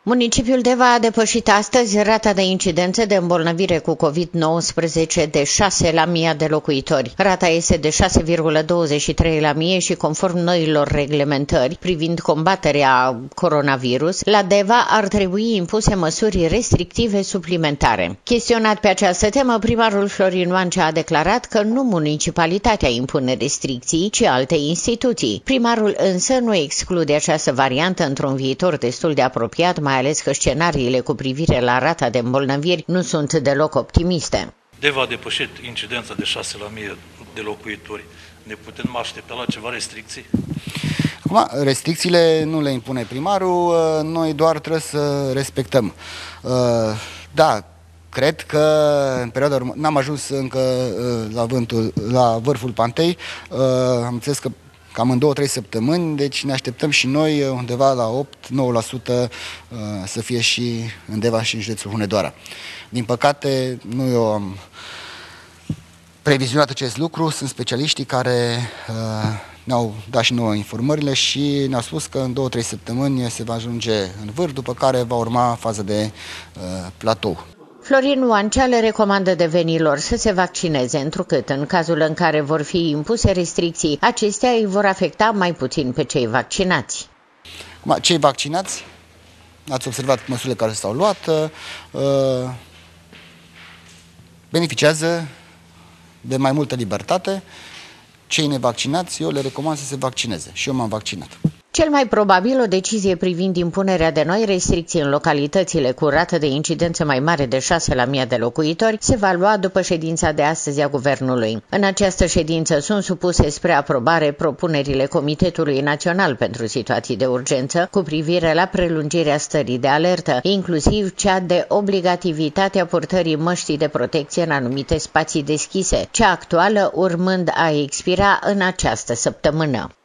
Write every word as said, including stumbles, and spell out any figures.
Municipiul Deva a depășit astăzi rata de incidență de îmbolnăvire cu COVID nouăsprezece de șase la mie de locuitori. Rata este de șase virgulă douăzeci și trei la mie și conform noilor reglementări privind combaterea coronavirus, la Deva ar trebui impuse măsuri restrictive suplimentare. Chestionat pe această temă, primarul Florin Oancea a declarat că nu municipalitatea impune restricții, ci alte instituții. Primarul însă nu exclude această variantă într-un viitor destul de apropiat, mai ales că scenariile cu privire la rata de îmbolnăviri nu sunt deloc optimiste. Deva a depășit incidența de șase la mie de locuitori. Ne putem aștepta la ceva restricții? Acum, restricțiile nu le impune primarul, noi doar trebuie să respectăm. Da, cred că în perioada următoare, n-am ajuns încă la, vântul, la vârful pantei, am înțeles că cam în două-trei săptămâni, deci ne așteptăm și noi undeva la opt-nouă la sută să fie și în Deva și în județul Hunedoara. Din păcate, nu eu am previzionat acest lucru, sunt specialiștii care ne-au dat și nouă informările și ne-au spus că în două-trei săptămâni se va ajunge în vârf, după care va urma faza de platou. Florin Oancea le recomandă devenilor să se vaccineze, întrucât în cazul în care vor fi impuse restricții, acestea îi vor afecta mai puțin pe cei vaccinați. Cei vaccinați, ați observat măsurile care s-au luat, beneficiază de mai multă libertate. Cei nevaccinați, eu le recomand să se vaccineze și eu m-am vaccinat. Cel mai probabil, o decizie privind impunerea de noi restricții în localitățile cu rată de incidență mai mare de șase la mie de locuitori se va lua după ședința de astăzi a Guvernului. În această ședință sunt supuse spre aprobare propunerile Comitetului Național pentru Situații de Urgență cu privire la prelungirea stării de alertă, inclusiv cea de obligativitatea purtării măștii de protecție în anumite spații deschise, cea actuală urmând a expira în această săptămână.